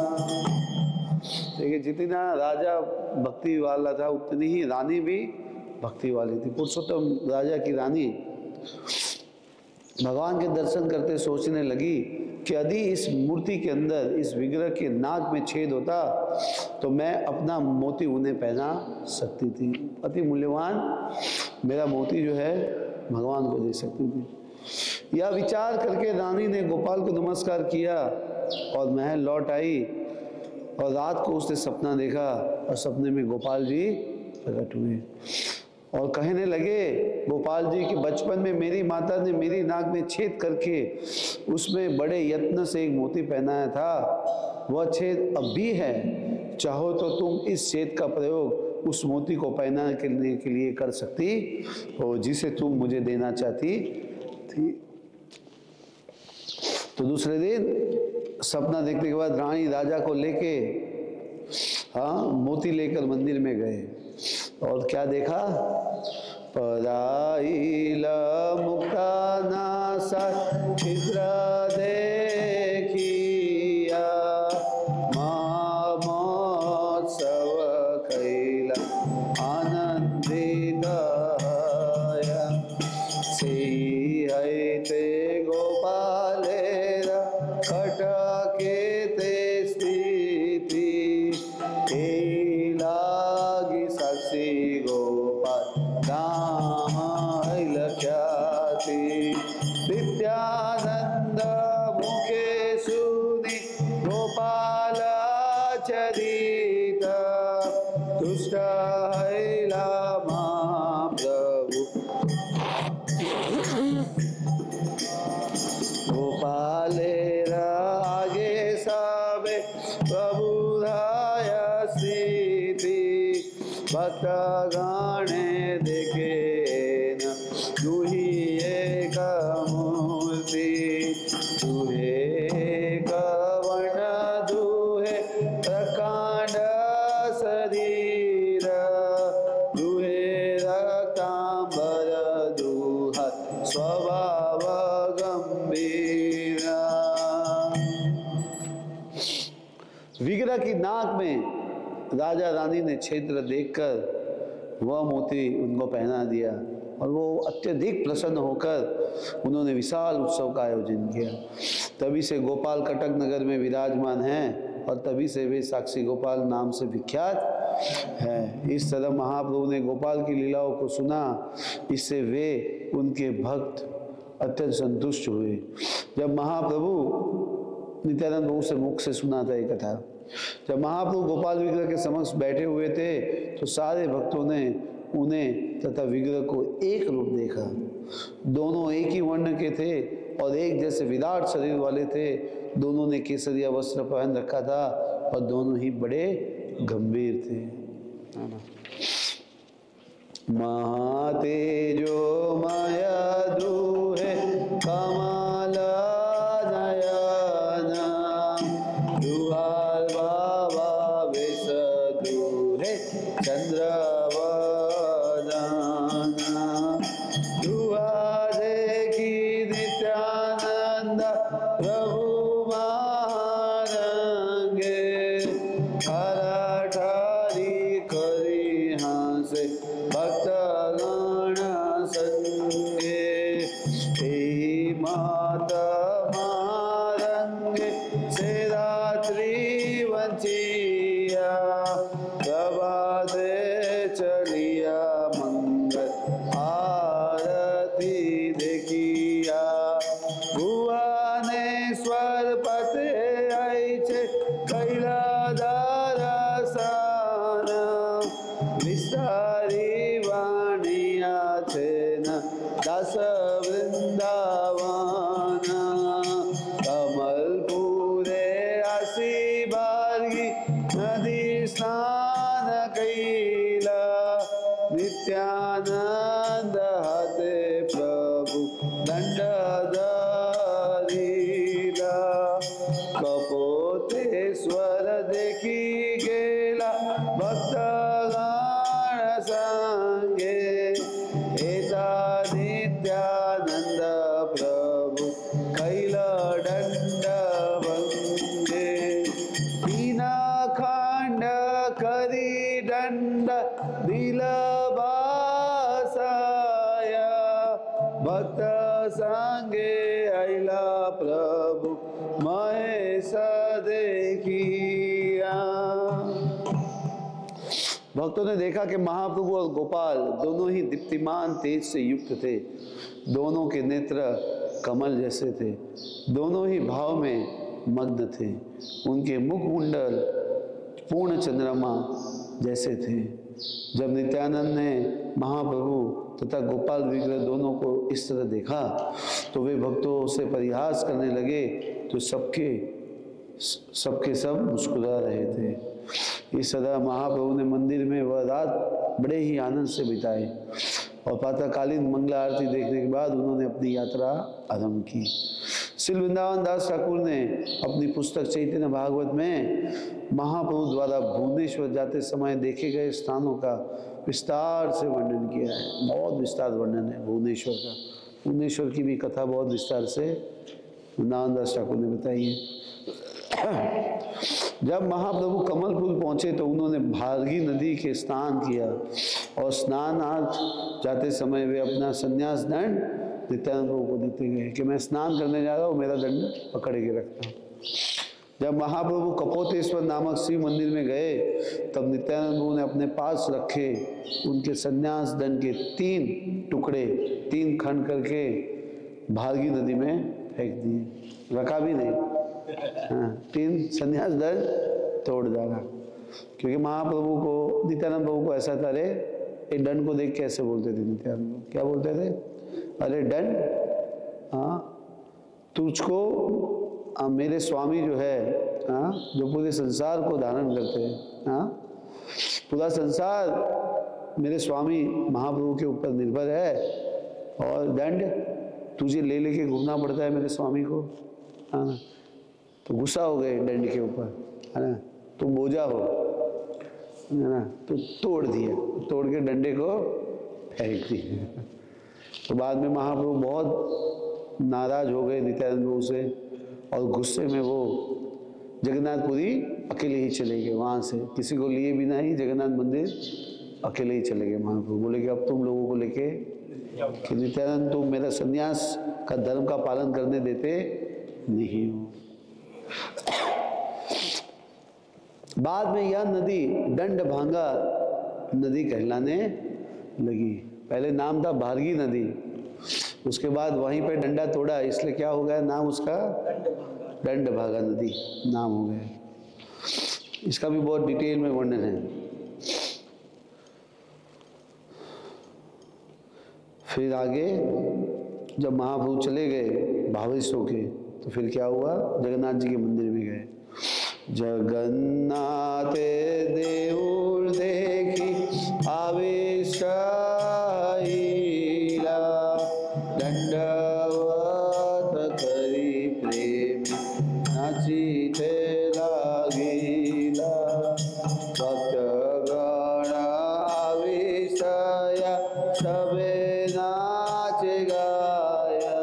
देखिए, जितना राजा भक्ति वाला था उतनी ही रानी भी भक्ति वाली थी। पुरुषोत्तम राजा की रानी भगवान के दर्शन करते सोचने लगी कि यदि इस मूर्ति के अंदर, इस विग्रह के नाक में छेद होता तो मैं अपना मोती उन्हें पहना सकती थी। अति मूल्यवान मेरा मोती जो है भगवान को दे सकती थी। यह विचार करके रानी ने गोपाल को नमस्कार किया और महल लौट आई। और रात को उसने सपना देखा और सपने में गोपाल जी प्रकट हुए और कहने लगे गोपाल जी कि बचपन में मेरी माता ने मेरी नाक में छेद करके उसमें बड़े यत्न से एक मोती पहनाया था। वह छेद अब भी है। चाहो तो तुम इस छेद का प्रयोग उस मोती को पहनाने के लिए कर सकती हो जिसे तुम मुझे देना चाहती थी। तो दूसरे दिन सपना देखने के बाद रानी राजा को लेके हाँ मोती लेकर मंदिर में गए और क्या देखा? पराइला मुक्ता नासा छिद्र देखिया महोत्सव कैला देखे न तू ही एक मूर्ति तू एक वर्ण तू है प्रकांड शरीर तू है रक्तांबर दुहत स्वभाव गंभीर। विग्रह की नाक में राजा रानी ने छिद्र देखकर वह मोती उनको पहना दिया और वो अत्यधिक प्रसन्न होकर उन्होंने विशाल उत्सव का आयोजन किया। तभी से गोपाल कटक नगर में विराजमान हैं और तभी से वे साक्षी गोपाल नाम से विख्यात है। इस तरह महाप्रभु ने गोपाल की लीलाओं को सुना, इससे वे उनके भक्त अत्यंत संतुष्ट हुए। जब महाप्रभु नित्यानंद प्रभु से मुख से सुना था ये कथा, जब महाप्रभु गोपाल विग्रह के समक्ष बैठे हुए थे तो सारे भक्तों ने उन्हें तथा विग्रह को एक रूप देखा। दोनों एक ही वर्ण के थे और एक जैसे विराट शरीर वाले थे। दोनों ने केसरिया वस्त्र पहन रखा था और दोनों ही बड़े गंभीर थे। महातेजो माया दुहे कमल नयना दुहार बाबा विष दुहे चंद्रवदना दुहारे की नित्यानंद प्रभु महारंगे हराठारी करी हासे भक्तगण संगे हे माता महारंगे से रात्रि वंचिया प्रभाते चलिया मंगल आरती देखिया भुवनेश्वर पते आइछे कैलादार सन विस्तारी वाणिया छे न दस वृंदावन कमलपुरे आसी बारगी नदी स्नान कैला नित्यानंद हते प्रभु दंड धरिला कपोतेश्वर देखी गेला भक्तगण संगे एता नित्यानंद प्रभु कैल दंड भंगे दीना खंड करी दंड दिलबासाय भक्त संगे आइला प्रभु महेश देखिया। भक्तों ने देखा कि महाप्रभु और गोपाल दोनों ही दीप्तिमान तेज से युक्त थे। दोनों के नेत्र कमल जैसे थे, दोनों ही भाव में मग्न थे। उनके मुखमुंडल पूर्ण चंद्रमा जैसे थे। जब नित्यानंद ने महाप्रभु तथा गोपाल विग्रह दोनों को इस तरह देखा तो वे भक्तों से परिहास करने लगे, तो सबके सबके सब मुस्कुरा रहे थे। इस तरह महाप्रभु ने मंदिर में वह रात बड़े ही आनंद से बिताई और प्रातःकालीन मंगला आरती देखने के बाद उन्होंने अपनी यात्रा आरंभ की। श्री वृंदावन दास ठाकुर ने अपनी पुस्तक चैतन्य भागवत में महाप्रभु द्वारा भुवनेश्वर जाते समय देखे गए स्थानों का विस्तार से वर्णन किया है। बहुत विस्तार वर्णन है भुवनेश्वर का। भुवनेश्वर की भी कथा बहुत विस्तार से वृंदावन दास ठाकुर ने बताई है। जब महाप्रभु कमलपुर पहुंचे तो उन्होंने भारगी नदी के स्नान किया और स्नानार्थ जाते समय वे अपना संन्यास दंड नित्यानंद प्रभु को देते गए कि मैं स्नान करने जा रहा हूँ, मेरा दंड पकड़ के रखता हूँ। जब महाप्रभु कपोतेश्वर नामक शिव मंदिर में गए तब नित्यानंद प्रभु ने अपने पास रखे उनके संन्यास दंड के तीन टुकड़े तीन खंड करके भारगी नदी में फेंक दिए। रखा भी नहीं, हाँ, तीन संन्यास दंड तोड़ डाला। क्योंकि महाप्रभु को नित्यानंद प्रभु को ऐसा था, अरे एक दंड को देख के ऐसे बोलते थे नित्यानंद प्रभु, क्या बोलते थे, अरे दंड, हाँ तुझको आ, मेरे स्वामी जो है, हाँ, जो पूरे संसार को धारण करते हैं, हाँ, पूरा संसार मेरे स्वामी महाप्रभु के ऊपर निर्भर है और दंड तुझे ले लेके घूमना पड़ता है मेरे स्वामी को, है ना। तो गुस्सा हो गए दंड के ऊपर, है ना। तो बोझा हो, है ना, तो तोड़ दिया, तोड़ के डंडे को फेंक दिया। तो बाद में महाप्रभु बहुत नाराज हो गए नित्यानंद प्रभु से और गुस्से में वो जगन्नाथपुरी अकेले ही चले गए वहाँ से, किसी को लिए बिना ही जगन्नाथ मंदिर अकेले ही चले गए। महाप्रभु बोले कि अब तुम लोगों को लेके कि नित्यानंद तुम मेरा सन्यास का धर्म का पालन करने देते नहीं हो। बाद में यह नदी दंड भांगा नदी कहलाने लगी। पहले नाम था भारगी नदी, उसके बाद वहीं पे डंडा तोड़ा, इसलिए क्या हो गया नाम उसका, दंड भागा नदी नाम हो गया। इसका भी बहुत डिटेल में वर्णन है। फिर आगे जब महाप्रभु चले गए भावेश होके, तो फिर क्या हुआ, जगन्नाथ जी के मंदिर में गए। जगन्नाथ देउर देखी आवेश आईला, दंडवत करी प्रेम नाचिते लागिला। भक्त गण आवेशया सबे नाच गाया,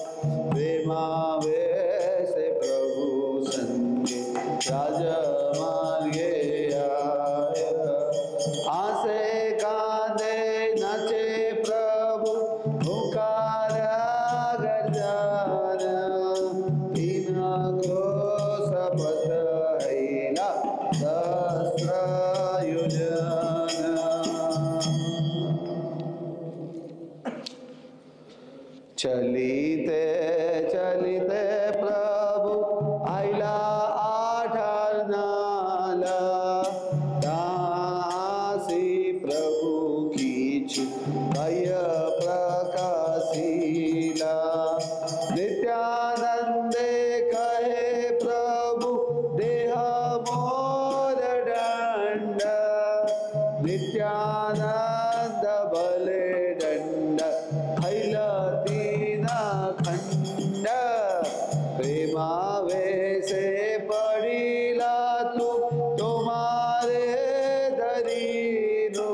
प्रेमावेश प्रभु संगे राजमार्गे आया। आसे कांदे नाचे प्रभु पुकार गर्जना, तीन क्रोश पथ हैला सहस्र योजना। चलिते चलिते प्रभु आइला आठार नाला, दासी प्रभु कीच भय प्रकाशिला। नित्यानंदे कहे प्रभु देह मोर दंड, नित्यानंद भले दंड हैला तीन खंड। प्रेमावेशे पड़िला तू तुम्हारे दरीनो,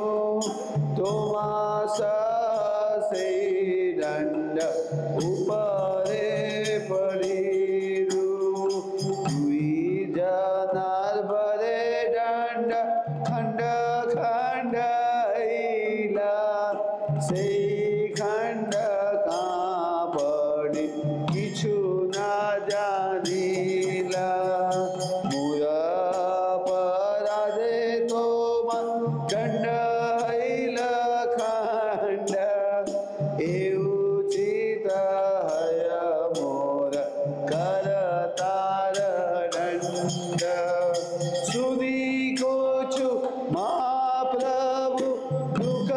तुमास से दंड ऊपरे पड़िरू। दुई जनार भरे दंड खंड खंड हैला, से खंड का पड़ी किछु ना जानिला। मूर अपराधे तो मन दंड हैला खंड, ए उचित है मोर करतार दंड। सुधी कोछु महाप्रभु दुख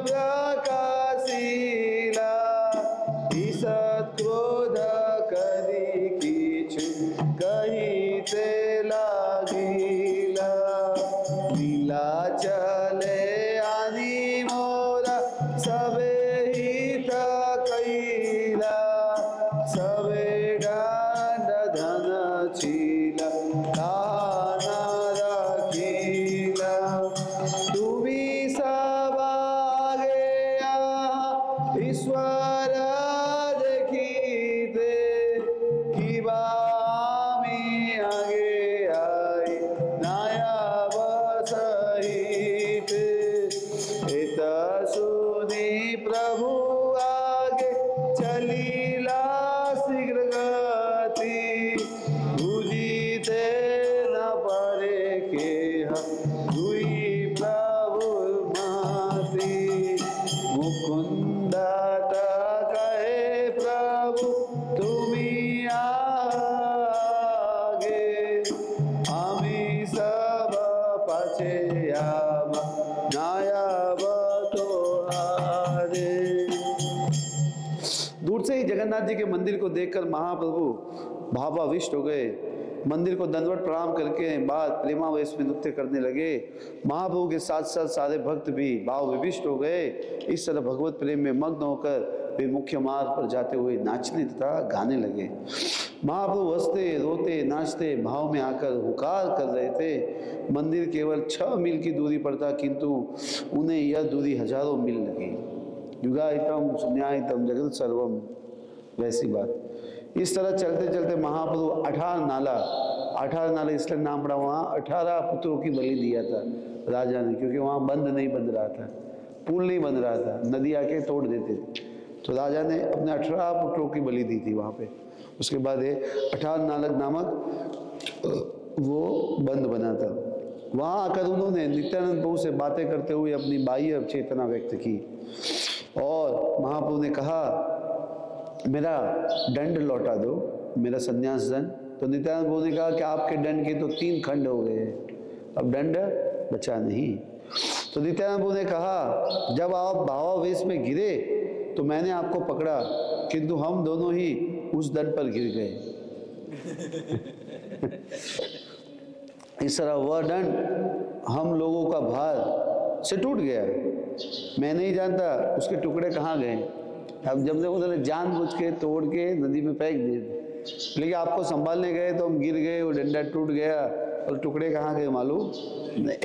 प्रकाशिला, ईसत क्रोध करी किछु कहिते लागिला। लीला चले आनी मोरा सबे हित कैला, सबे दंड धन छीला दाना रखीला। तुमी सब आगे ईश्वर देखीते, कि बामी आगे आई नया बसहिते। इत सुनी प्रभु आगे चलीला शीघ्र गति, बुझिते न परे के दुई प्रभु माती। मुकुंद कहे प्रभु तुमी आगे, आमी सब पाछे आब नायाब तोहारे। दूर से ही जगन्नाथ जी के मंदिर को देखकर महाप्रभु भावाविष्ट हो गए मंदिर को दंडवत प्रणाम करके बाद प्रेमावेश में नृत्य करने लगे। महाप्रभु के साथ साथ सारे भक्त भी भाव विभिष्ट हो गए। इस तरह भगवत प्रेम में मग्न होकर वे मुख्य मार्ग पर जाते हुए नाचने तथा गाने लगे। महाप्रभु हंसते रोते नाचते भाव में आकर हुकार कर रहे थे। मंदिर केवल छह मील की दूरी पर था, किंतु उन्हें यह दूरी हजारों मील लगी। युगायतम शून्यायतम जगत सर्वम, वैसी बात। इस तरह चलते चलते महाप्रभु अठारह नाला, अठारह नाला इसलिए नाम पड़ा, वहाँ अठारह पुत्रों की बलि दिया था राजा ने, क्योंकि वहाँ बंद नहीं बन रहा था, पुल नहीं बन रहा था, नदी आके तोड़ देते थे। तो राजा ने अपने अठारह पुत्रों की बलि दी थी वहाँ पे। उसके बाद ये अठारह नालक नामक वो बंद बना था। वहाँ आकर उन्होंने नित्यानंद प्रभु से बातें करते हुए अपनी बाह्य चेतना व्यक्त की और महाप्रभु ने कहा, मेरा दंड लौटा दो, मेरा संन्यास दंड। तो नित्यानंद प्रभु ने कहा कि आपके दंड के तो तीन खंड हो गए, अब दंड बचा नहीं। तो नित्यानंद प्रभु ने कहा, जब आप भावावेश में गिरे तो मैंने आपको पकड़ा, किंतु हम दोनों ही उस दंड पर गिर गए। इस तरह वह दंड हम लोगों का भार से टूट गया। मैं नहीं जानता उसके टुकड़े कहाँ गए। अब जब से उन्होंने जानबूझ के तोड़ के नदी में फेंक दिए, लेकिन आपको संभालने गए तो हम गिर गए, वो डंडा टूट गया और टुकड़े कहाँ गए मालूम नहीं।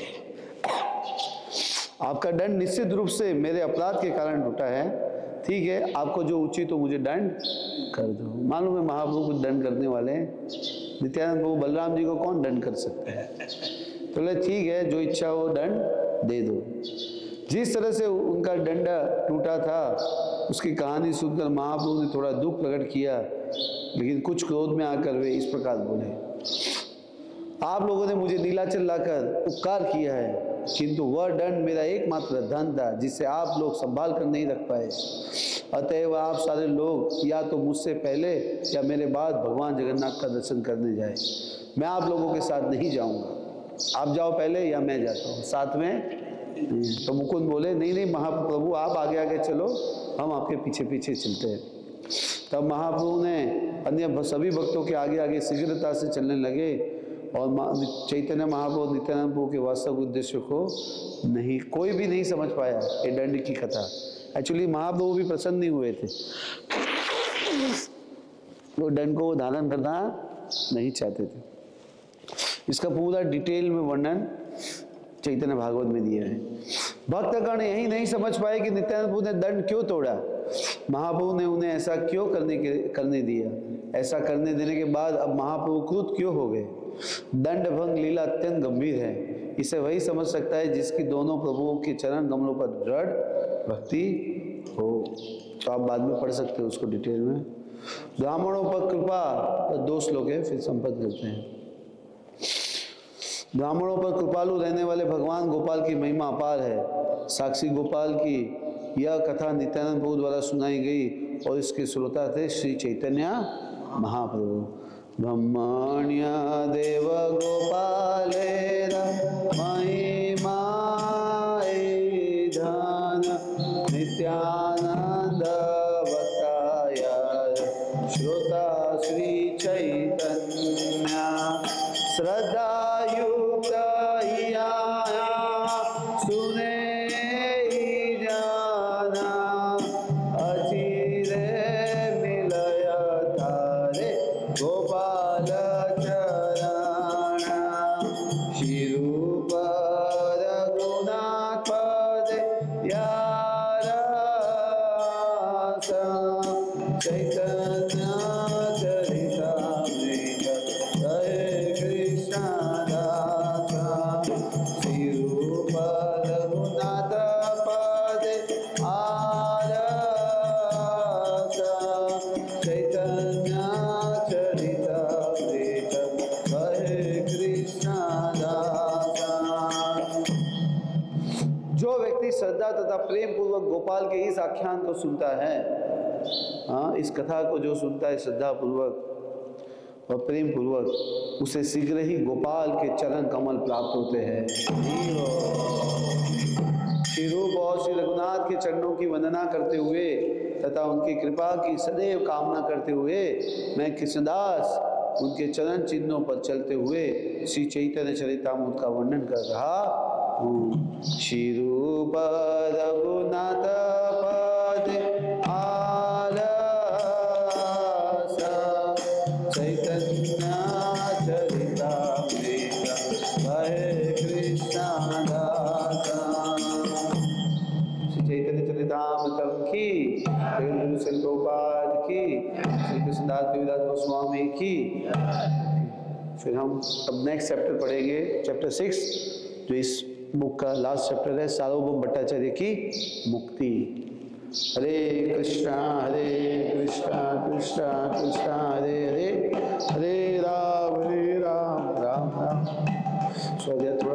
आपका दंड निश्चित रूप से मेरे अपराध के कारण टूटा है। ठीक है, आपको जो उचित हो मुझे दंड कर दो। मालूम है महाप्रभु कुछ दंड करने वाले हैं। नित्यानंद प्रभु बलराम जी को कौन दंड कर सकता है? तो बोले ठीक है, जो इच्छा हो दंड दे दो। जिस तरह से उनका डंडा टूटा था उसकी कहानी सुनकर महाप्रभु ने थोड़ा दुख प्रकट किया, लेकिन कुछ क्रोध में आकर वे इस प्रकार बोले, आप लोगों ने मुझे नीलाचल लाकर उपकार किया है, किंतु वह दंड मेरा एकमात्र धन था जिसे आप लोग संभाल कर नहीं रख पाए। अतएव आप सारे लोग या तो मुझसे पहले या मेरे बाद भगवान जगन्नाथ का दर्शन करने जाए। मैं आप लोगों के साथ नहीं जाऊंगा, आप जाओ पहले या मैं जाता हूँ, साथ में। तो मुकुंद बोले, नहीं नहीं महाप्रभु, आप आगे आगे चलो, हम आपके पीछे पीछे चलते हैं। तब महाप्रभु ने अन्य सभी भक्तों के आगे आगे शीघ्रता से चलने लगे और चैतन्य महाप्रभु नित्यानंद प्रभु के वास्तविक उद्देश्य को नहीं, कोई भी नहीं समझ पाया ये दंड की कथा। एक्चुअली महाप्रभु भी प्रसन्न नहीं हुए थे, वो दंड को धारण करना नहीं चाहते थे। इसका पूरा डिटेल में वर्णन चैतन्य भागवत में दिया है। भक्तगण यही नहीं समझ पाए कि नित्यानंद प्रभु ने दंड क्यों तोड़ा, महाप्रभु ने उन्हें ऐसा क्यों करने के करने दिया, ऐसा करने देने के बाद अब महाप्रभु क्रुद्ध क्यों हो गए। दंड भंग लीला अत्यंत गंभीर है, इसे वही समझ सकता है जिसकी दोनों प्रभुओं के चरण कमलों पर दृढ़ भक्ति हो। तो आप बाद में पढ़ सकते हो उसको डिटेल में। ब्राह्मणों पर कृपा, दो श्लोक है, फिर संपद करते हैं। ब्राह्मणों पर कृपालु रहने वाले भगवान गोपाल की महिमा अपार है। साक्षी गोपाल की यह कथा नित्यानंद प्रभु द्वारा सुनाई गई और इसके श्रोता थे श्री चैतन्य महाप्रभु। ब्रह्मण्य देव गोपालेर महिमा धन नित्यानंद बताय श्रोता श्री चैतन्य श्रद्धा गोपाल के इस आख्यान को सुनता है, हाँ, इस कथा को जो सुनता है श्रद्धा पूर्वक और प्रेम पूर्वक, उसे शीघ्र ही गोपाल के चरण कमल प्राप्त होते हैं। श्री रूप और श्री रघुनाथ के चरणों की वंदना करते हुए तथा उनकी कृपा की सदैव कामना करते हुए मैं कृष्णदास उनके चरण चिन्हों पर चलते हुए श्री चैतन्य चरितामृत का वर्णन कर रहा हूँ। श्री रूप रघुनाथ पद आलस चैतन्य चरितामृत हरे कृष्ण दास। श्री चैतन्य चरितामृतम की, गुरु श्री प्रभुपाद की, श्री कृष्णदास कविराज गोस्वामी की। फिर हम अब नेक्स्ट चैप्टर पढ़ेंगे, चैप्टर सिक्स, जो इस बुक का लास्ट चैप्टर है, सार्वभौम भट्टाचार्य की मुक्ति। हरे कृष्णा हरे कृष्णा कृष्णा कृष्णा हरे हरे, हरे राम हरे राम राम राम। सो